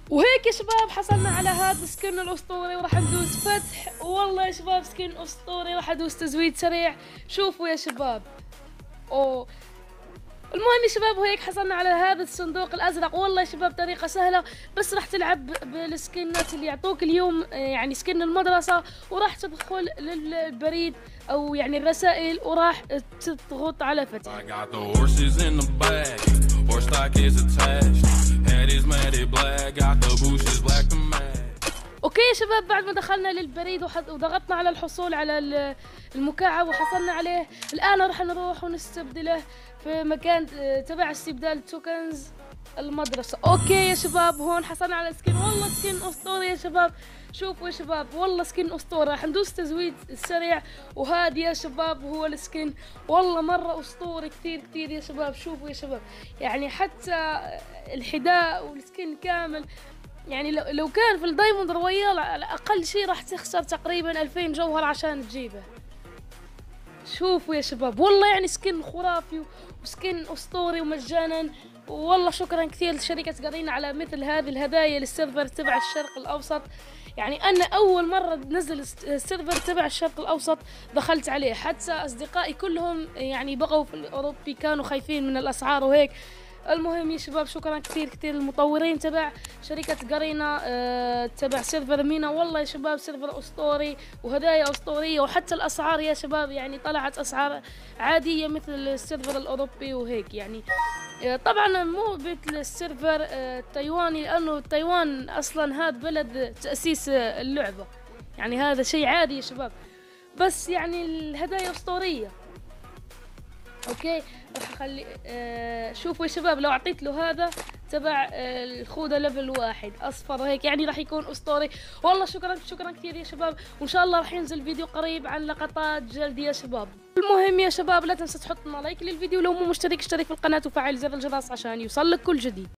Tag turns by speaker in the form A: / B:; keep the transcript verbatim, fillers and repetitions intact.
A: وهيك يا شباب حصلنا على هذا السكن الاسطوري، وراح ندوس فتح. والله يا شباب سكن اسطوري، راح ادوس تزويد سريع. شوفوا يا شباب، اوه المهم يا شباب وهيك حصلنا على هذا الصندوق الازرق. والله يا شباب طريقه سهله، بس راح تلعب بالسكنات اللي يعطوك اليوم، يعني سكن المدرسه، وراح تدخل للبريد او يعني الرسائل، وراح تضغط على فتح. اوكي يا شباب، بعد ما دخلنا للبريد وضغطنا على الحصول على المكعب وحصلنا عليه، الان راح نروح ونستبدله في مكان تبع استبدال توكنز المدرسة. اوكي يا شباب، هون حصلنا على سكين. والله سكين اسطوري يا شباب. شوفوا يا شباب، والله سكين اسطوري. راح ندوس تزويد سريع، وهذا يا شباب هو السكين. والله مرة اسطوري كثير كثير يا شباب. شوفوا يا شباب، يعني حتى الحذاء والسكين كامل، يعني لو لو كان في الدايموند رويال على اقل شيء راح تخسر تقريبا ألفين جوهر عشان تجيبه. شوفوا يا شباب، والله يعني سكن خرافي وسكن اسطوري ومجانا. والله شكرا كثير لشركة قرينا على مثل هذه الهدايا للسيرفر تبع الشرق الاوسط. يعني انا اول مرة نزل السيرفر تبع الشرق الاوسط دخلت عليه، حتى اصدقائي كلهم يعني بقوا في الاوروبي كانوا خايفين من الاسعار وهيك. المهم يا شباب شكرا كثير كثير للمطورين تبع شركة قرينا أه تبع سيرفر مينا. والله يا شباب سيرفر اسطوري وهدايا اسطورية، وحتى الاسعار يا شباب يعني طلعت اسعار عادية مثل السيرفر الاوروبي وهيك. يعني أه طبعا مو مثل السيرفر أه التايواني، لانه تايوان اصلا هذا بلد تأسيس اللعبة، يعني هذا شيء عادي يا شباب، بس يعني الهدايا اسطورية. اوكي راح اخلي آه شوفوا يا شباب، لو اعطيت له هذا تبع آه الخوذه ليفل واحد اصفر هيك، يعني راح يكون اسطوري. والله شكرا شكرا كثير يا شباب، وان شاء الله راح ينزل فيديو قريب عن لقطات جلد يا شباب. المهم يا شباب لا تنسى تحط لنا لايك للفيديو، لو مو مشترك اشترك في القناه وفعل زر الجرس عشان يوصلك كل جديد.